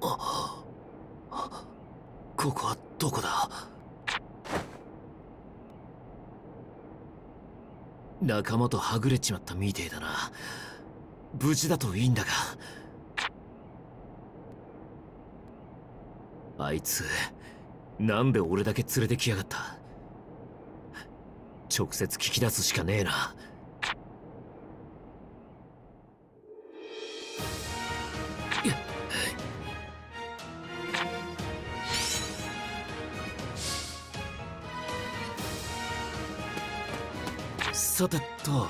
ここはどこだ？仲間とはぐれちまったみてえだな。無事だといいんだが。あいつなんで俺だけ連れてきやがった？直接聞き出すしかねえな。さてと、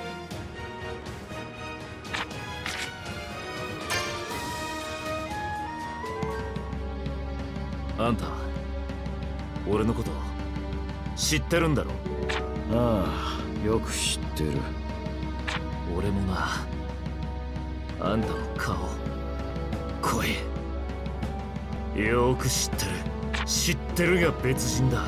あんた俺のこと知ってるんだろ？ ああ、よく知ってる。 俺もな、あんたの顔、声よく知ってる。知ってるが別人だ。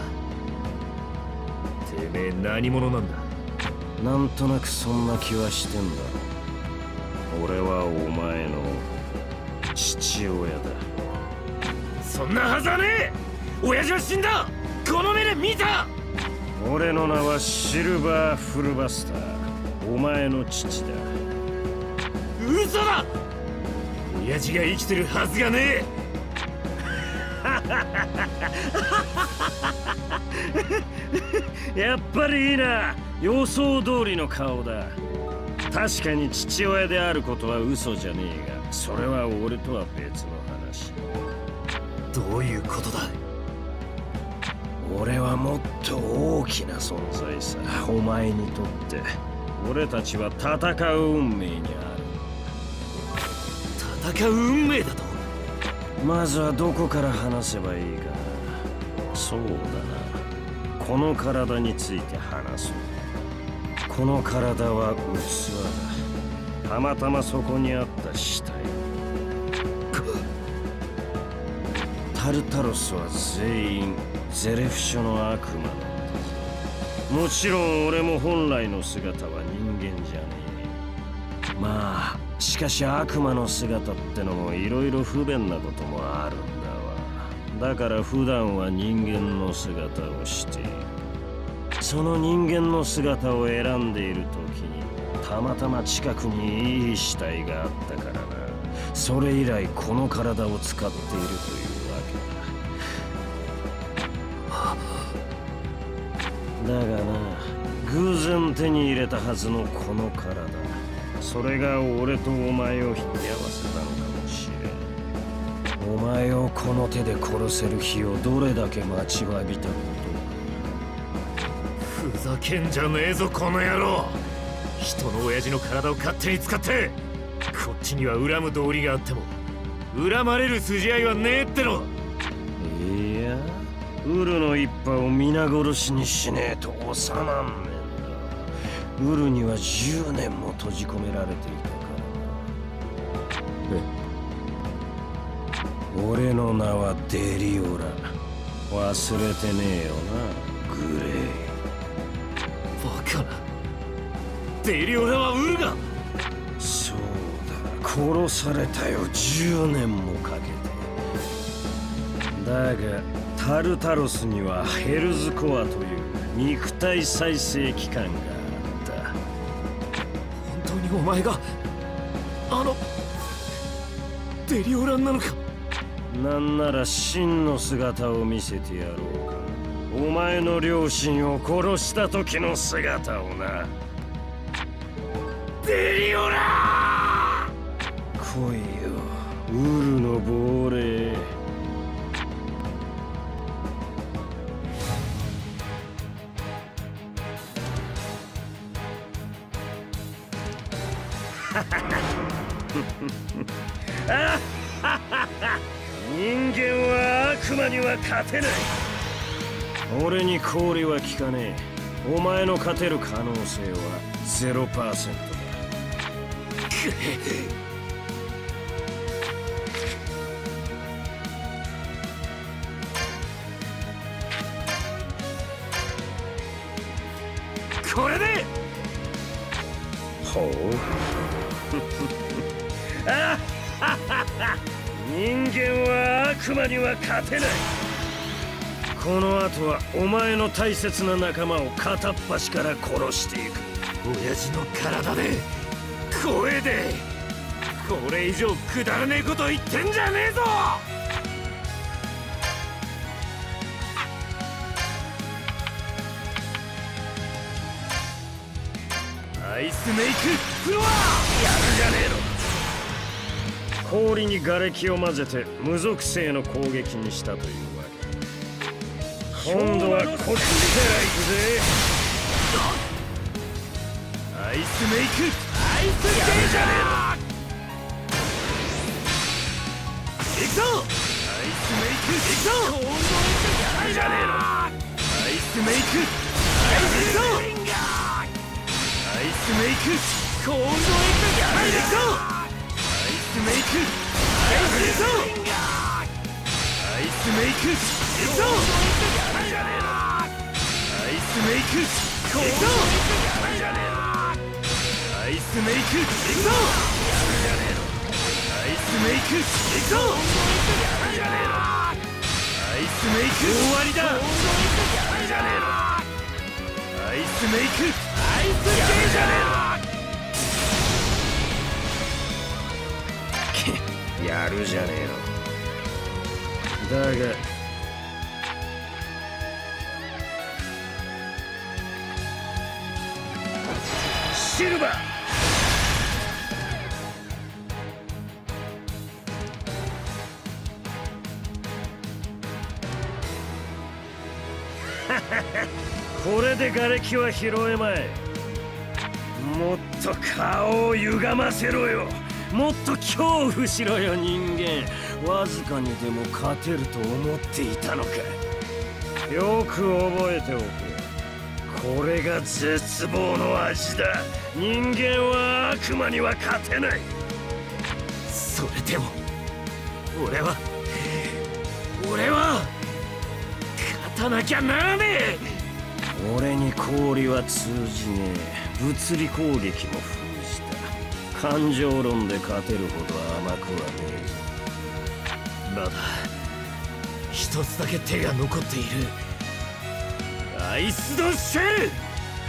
てめえ何者なんだ？ なんとなくそんな気はしてんだろ。俺はお前の父親だ。 そんなはずはねえ！親父は死んだ！この目で見た！ 俺の名はシルバー・フルバスター。お前の父だ。 嘘だ！親父が生きてるはずがねえやっぱりいいな。予想通りの顔だ。確かに父親であることは嘘じゃねえが、それは俺とは別の話。 どういうことだ？ 俺はもっと大きな存在さ。お前にとって俺たちは戦う運命にある。 戦う運命だと？ まずはどこから話せばいいかな。そうだな、この体について話そう。この体は器だ。たまたまそこにあった死体。タルタロスは全員ゼレフ書の悪魔なんだぞ。もちろん俺も本来の姿は人間じゃねえ。まあしかし悪魔の姿ってのもいろいろ不便なこともあるんだわ。だから普段は人間の姿をしている。その人間の姿を選んでいる時にたまたま近くにいい死体があったからな。それ以来この体を使っているというわけだ。だがな、偶然手に入れたはずのこの体、それが俺とお前を引き合わせたのかもしれん。お前をこの手で殺せる日をどれだけ待ちわびたことか。 ふざけんじゃねえぞこの野郎！人の親父の体を勝手に使って、こっちには恨む道理があっても恨まれる筋合いはねえっての。 いや、ウルの一派を皆殺しにしねえと収まんねえんだ。ウルには10年も閉じ込められていたからな。俺の名はデリオラ。忘れてねえよな、グレイ。 バカな。デリオラはウルが？ そうだ、殺されたよ、10年もかけて。だがタルタロスにはヘルズコアという肉体再生機関があった。 本当にお前があのデリオランなのか？ なんなら真の姿を見せてやろうか。お前の両親を殺した時の姿をな。 デリオラー！ 来いよ、ウルの亡霊。人間は悪魔には勝てない。俺に氷は効かねえ。お前の勝てる可能性は 0% だ。 これでほう人間は悪魔には勝てない。この後はお前の大切な仲間を片っ端から殺していく。 親父の体で声でこれ以上くだらねえこと言ってんじゃねえぞ。アイスメイクフロアやるじゃねえの。氷に瓦礫を混ぜて無属性の攻撃にしたというわけ。今度はこっちから行くぜ。 アイスメイクアイスゲージャー行くぞ。アイスメイク行くぞ。やるじゃねえの。アイスメイク行くぞ。アイスメイクコールドエッグやるぞ。アイスメイクやるぞ。アイスメイク行くぞ。やるじゃねえの。アイスメイクコールドエッグやるじゃねえの。アイスメイク行くぞ。やるじゃねえの。アイスメイク行くぞ。やるじゃねえの。アイスメイク終わりだ。やるじゃねえの。アイスメイクアイスゲーじゃねえの。やるじゃねえの。だがシルバーこれで瓦礫は拾えまい。もっと顔を歪ませろよ。もっと恐怖しろよ人間。わずかにでも勝てると思っていたのか。よく覚えておけ。これが絶望の味だ。人間は悪魔には勝てない。 それでも俺は勝たなきゃならねえ。 俺に氷は通じねえ。物理攻撃も封じた。感情論で勝てるほど甘くはねえぞ。まだ一つだけ手が残っている。アイスドシェル。は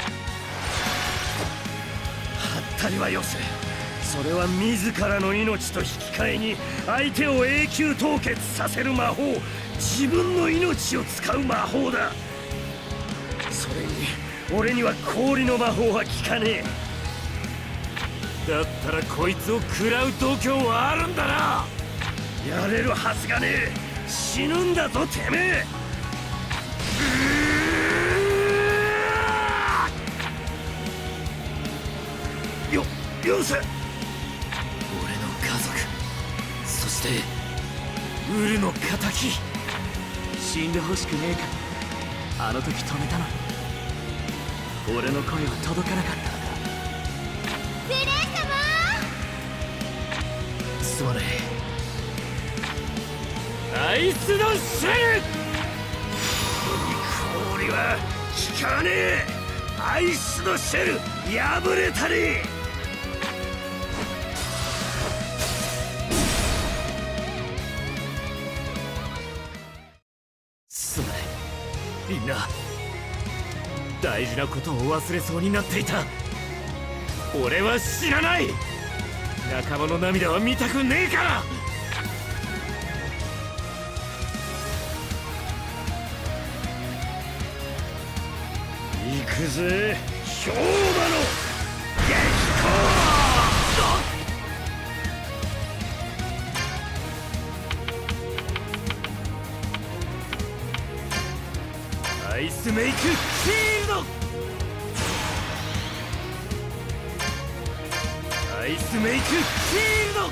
ったりはよせ。それは自らの命と引き換えに相手を永久凍結させる魔法。自分の命を使う魔法だ。それに俺には氷の魔法は効かねえ。だったらこいつを食らう度胸はあるんだな。 やれるはずがねえ。死ぬんだぞてめえ。よせ。俺の家族、そしてウルの仇。死んでほしくねえか。あの時止めたのに俺の声は届かなかったのか。 グレン様、 すまねえ。アイスのシェル。 氷は効かねえ。アイスのシェル破れたり。 すまないみんな。大事なことを忘れそうになっていた。俺は知らない。仲間の涙は見たくねえから。 行くぜ氷魔の激光。 アイスメイクフィールド。アイスメイクフィールド。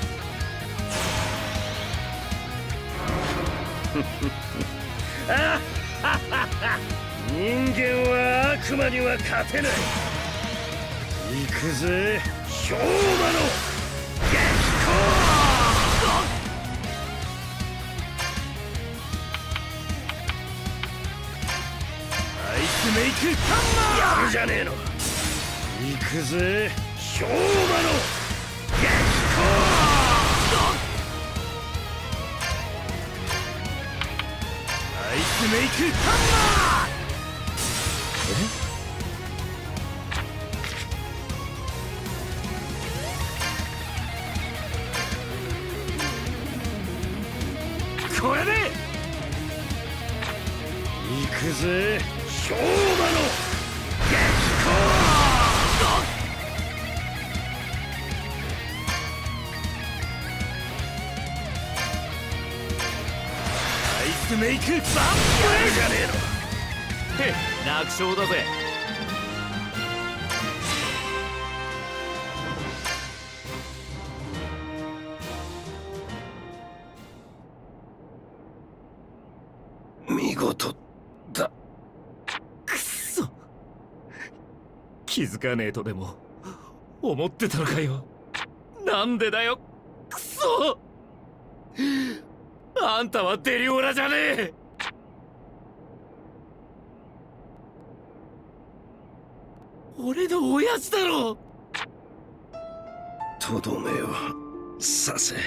人間は悪魔には勝てない。行くぜ氷魔の激光。 アイスメイクハンマー。 やるじゃねえの。行くぜ氷魔の激光。 スメイクハンマーこれで行くぜ氷馬の激光アイスメイクバンプレーじゃねえの。 へっ、楽勝だぜ。 見事だ。 くそ、気づかねえとでも思ってたのかよ。なんでだよ、くそ。あんたはデリオラじゃねえ。俺の親父だろ。 とどめをさせ。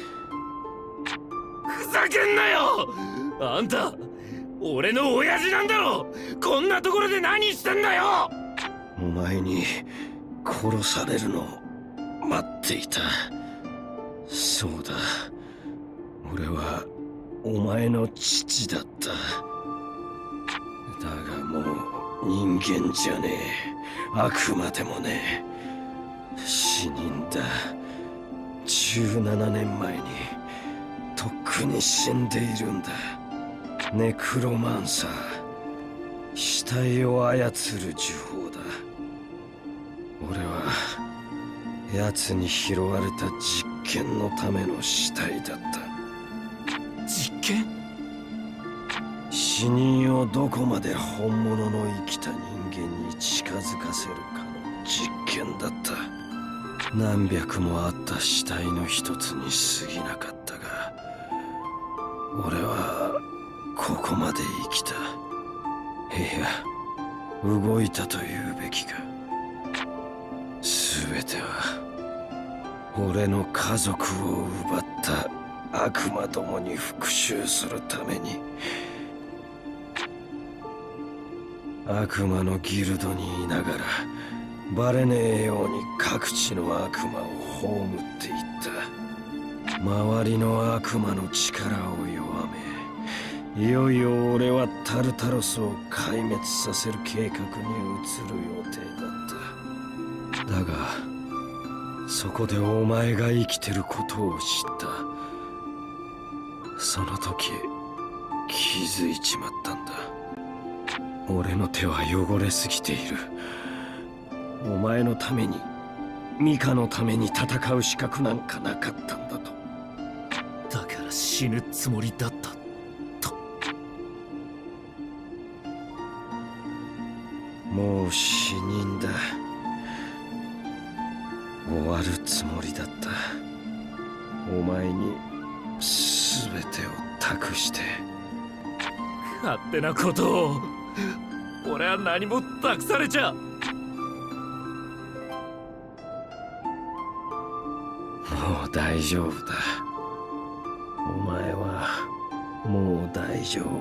ふざけんなよ。あんた俺の親父なんだろ。こんなところで何してんだよ。 お前に殺されるのを待っていた。そうだ、俺はお前の父だった。だがもう人間じゃねえ、悪魔でもねえ。死人だ。17年前にとっくに死んでいるんだ。ネクロマンサー、死体を操る呪法だ。俺は奴に拾われた実験のための死体だった。 実験？ 死人をどこまで本物の生きた人間に近づかせるかの実験だった。何百もあった死体の一つに過ぎなかったが、俺はここまで生きた。いや、動いたというべきか。全ては俺の家族を奪った悪魔どもに復讐するために。悪魔のギルドにいながらバレねえように各地の悪魔を葬っていった。周りの悪魔の力を弱め、いよいよ俺はタルタロスを壊滅させる計画に移る予定だった。だがそこでお前が生きてることを知った。その時気づいちまったんだ。俺の手は汚れすぎている。お前のために、ミカのために戦う資格なんかなかったんだと。 だから死ぬつもりだったと。 もう死人だ。終わるつもりだった。お前に全てを託して。 勝手なことを。俺は何も託されちゃ。 もう大丈夫だ。お前はもう大丈夫。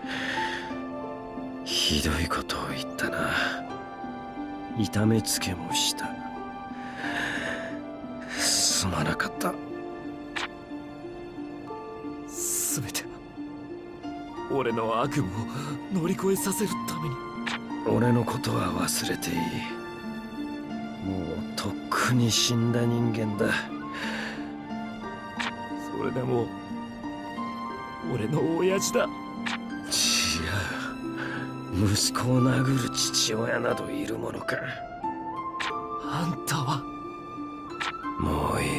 ひどいことを言ったな。痛めつけもした。すまなかった。 全ては俺の悪夢を乗り越えさせるために。 俺のことは忘れていい。もうとっくに死んだ人間だ。 それでも俺の親父だ。 違う。息子を殴る父親などいるものか。 あんたは。 もういい。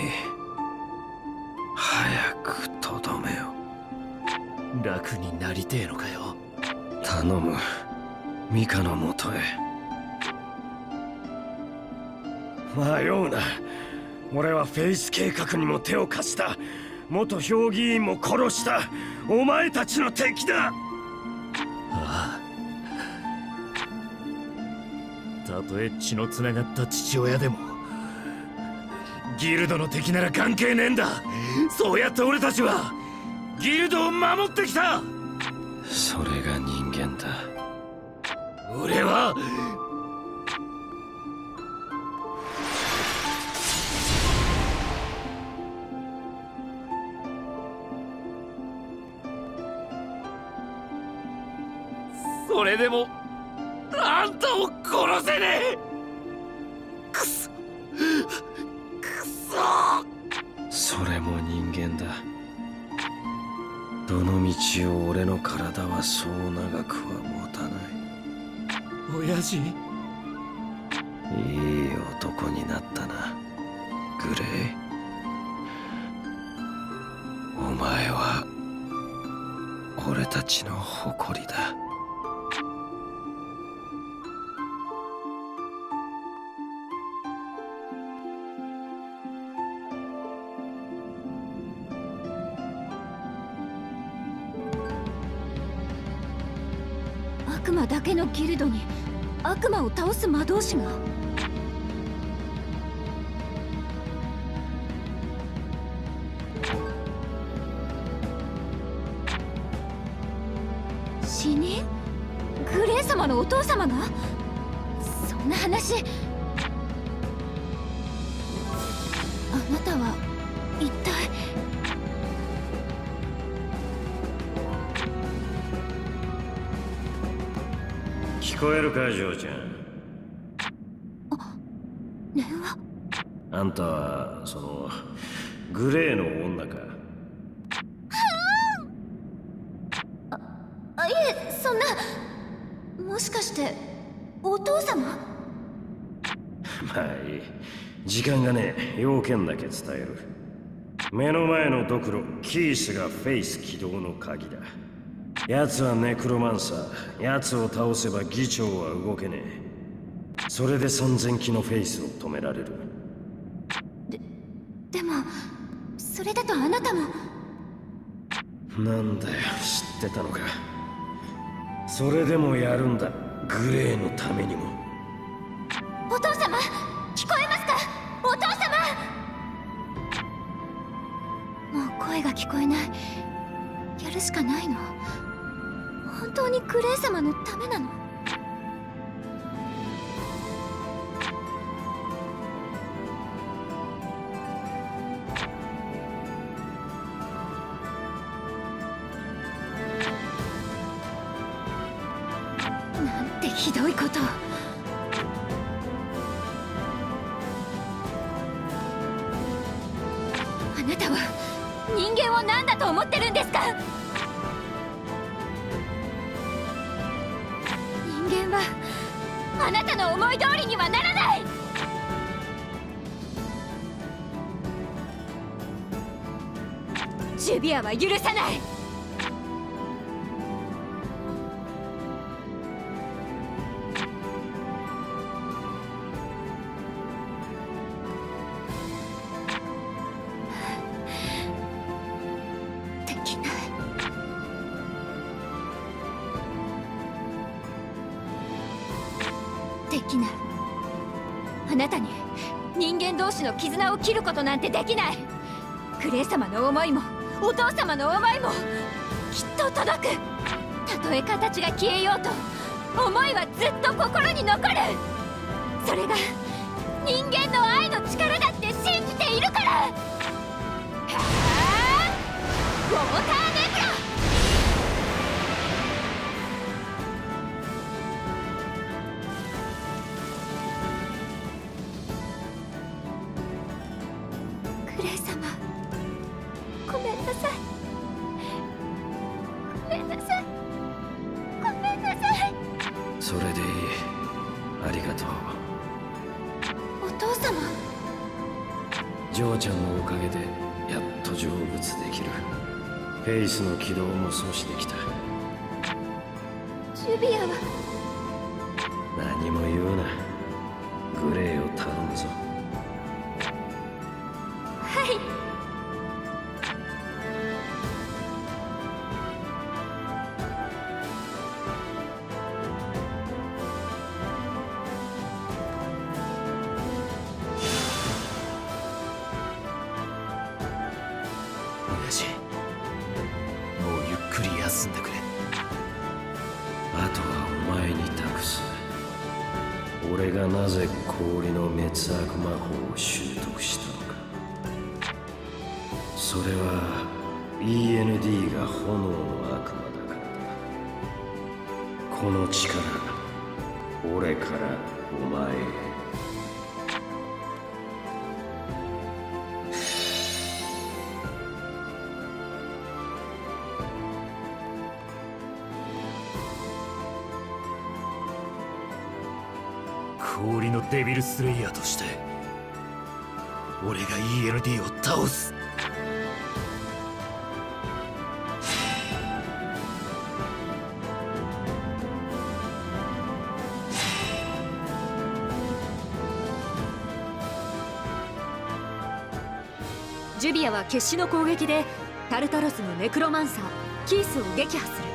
早くとどめよ。 楽になりてえのかよ。 頼む、ミカのもとへ。迷うな。俺はフェイス計画にも手を貸した。元評議員も殺した。お前たちの敵だ。 ああ、たとえ血のつながった父親でもギルドの敵なら関係ねえんだ。そうやって俺たちはギルドを守ってきた。 それが人間だ。 俺はそれでもあんたを殺せねえ。くそそれも人間だ。どの道を俺の体はそう長くは持たない。 親父、 いい男になったな、グレイ。お前は俺たちの誇りだ。 悪魔だけのギルドに悪魔を倒す魔導士が。死人？グレイ様のお父様が？そんな話。あなたは一体。 聞こえるか、ジョーちゃん。 電話。 あんたはそのグレーの女か？ いえ、そんな。もしかしてお父様？ まあいい、時間がねえ。要件だけ伝える。目の前のドクロキースがフェイス起動の鍵だ。奴はネクロマンサー。奴を倒せば議長は動けねえ。それで3000機のフェイスを止められる。 でもそれだとあなたも。 なんだよ、知ってたのか。それでもやるんだ、グレーのためにも。 お父様、聞こえますか？お父様。もう声が聞こえない。やるしかないの？本当にグレイ様のためなの？なんてひどいことを。あなたは人間を何だと思ってるんですか？人間はあなたの思い通りにはならない。ジュビアは許さない。できない。できない。あなたに人間同士の絆を切ることなんてできない。グレイ様の思いもお父様の思いもきっと届く。たとえ形が消えようと思いはずっと心に残る。それが人間の愛の力だって信じているから。ウォーターネブラ。グレイ様、ごめんなさい。ごめんなさい。ごめんなさい。 それでいい。ありがとう。 お父様。 ジョーちゃんのおかげでやっと成仏できる。フェイスの起動も阻止できた。 ジュビアは。 何も言うな。グレイを頼むぞ。 はい。 親父、もうゆっくり休んでくれ。 あとはお前に託す。俺がなぜ氷の滅悪魔法を習得したのか。それは END が炎の悪魔だからだ。この力、俺からお前へ。 氷のデビルスレイヤーとして俺が END を倒す。 ジュビアは決死の攻撃でタルタロスのネクロマンサーキースを撃破する。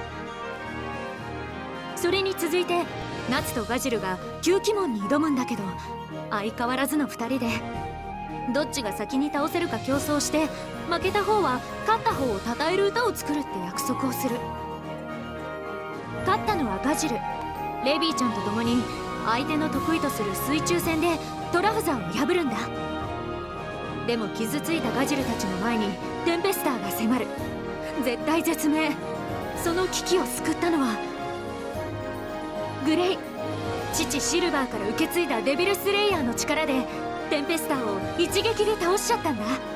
それに続いてナツとガジルが吸気門に挑むんだけど、相変わらずの2人でどっちが先に倒せるか競争して、負けた方は勝った方を称える歌を作るって約束をする。勝ったのはガジル。レビーちゃんと共に相手の得意とする水中戦でトラフザーを破るんだ。でも傷ついたガジルたちの前にテンペスターが迫る。絶体絶命。その危機を救ったのはグレイ。父シルバーから受け継いだデビルスレイヤーの力でテンペスターを一撃で倒しちゃったんだ。